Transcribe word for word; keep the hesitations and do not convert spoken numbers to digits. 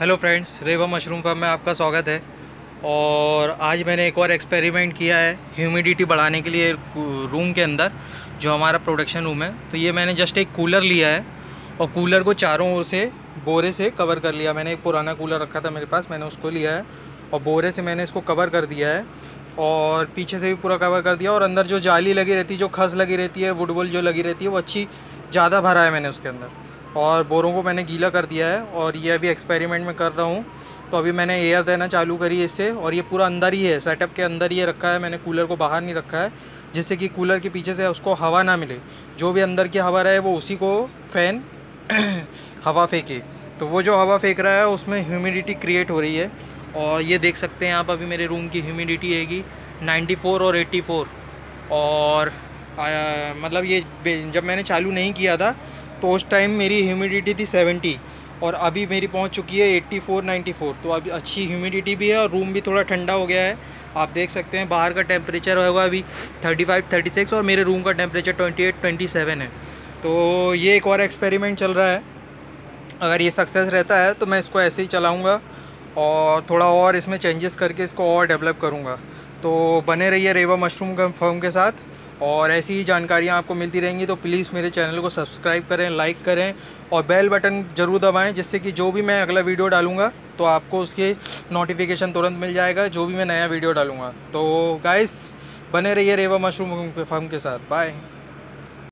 Hello friends, Rewa mushroom farm में आपका स्वागत है। और आज मैंने एक और एक्सपेरिमेंट किया है ह्यूमिडिटी बढ़ाने के लिए रूम के अंदर, जो हमारा प्रोडक्शन रूम है। तो ये मैंने जस्ट एक कूलर लिया है और कूलर को चारों ओर से बोरे से कवर कर लिया। मैंने एक पुराना कूलर रखा था मेरे पास, मैंने उसको लिया है और बोरे से मैंने इसको कवर कर दिया है और पीछे से भी पूरा कवर कर दिया। और अंदर जो जाली लगी रहती है, जो खस लगी रहती है, वुडबुल जो लगी रहती है, वो अच्छी ज़्यादा भरा है मैंने उसके अंदर। और बोरों को मैंने गीला कर दिया है और ये अभी एक्सपेरिमेंट में कर रहा हूँ। तो अभी मैंने एयर देना चालू करी है इससे, और ये पूरा अंदर ही है, सेटअप के अंदर ही रखा है मैंने, कूलर को बाहर नहीं रखा है, जिससे कि कूलर के पीछे से उसको हवा ना मिले। जो भी अंदर की हवा रहे वो उसी को फ़ैन हवा फेंके। तो वो जो हवा फेंक रहा है उसमें ह्यूमिडिटी क्रिएट हो रही है। और ये देख सकते हैं आप, अभी मेरे रूम की ह्यूमिडिटी हैगी नाइन्टी फोर और एट्टी फोर। और आ, मतलब ये जब मैंने चालू नहीं किया था तो उस टाइम मेरी ह्यूमिडिटी थी सेवेंटी और अभी मेरी पहुंच चुकी है एट्टी फोर नाइन्टी फोर। तो अभी अच्छी ह्यूमिडिटी भी है और रूम भी थोड़ा ठंडा हो गया है। आप देख सकते हैं बाहर का टेम्परेचर होगा अभी थर्टी फाइव थर्टी सिक्स और मेरे रूम का temperature twenty eight twenty seven है। तो ये एक और एक्सपेरिमेंट चल रहा है। अगर ये सक्सेस रहता है तो मैं इसको ऐसे ही चलाऊँगा और थोड़ा और इसमें चेंजेस करके इसको और डेवलप करूँगा। तो बने रहिए रेवा मशरूम फार्म के साथ और ऐसी ही जानकारियाँ आपको मिलती रहेंगी। तो प्लीज़ मेरे चैनल को सब्सक्राइब करें, लाइक करें और बेल बटन ज़रूर दबाएं, जिससे कि जो भी मैं अगला वीडियो डालूंगा तो आपको उसके नोटिफिकेशन तुरंत मिल जाएगा, जो भी मैं नया वीडियो डालूंगा। तो गाइस, बने रहिए रेवा मशरूम फार्म के साथ। बाय।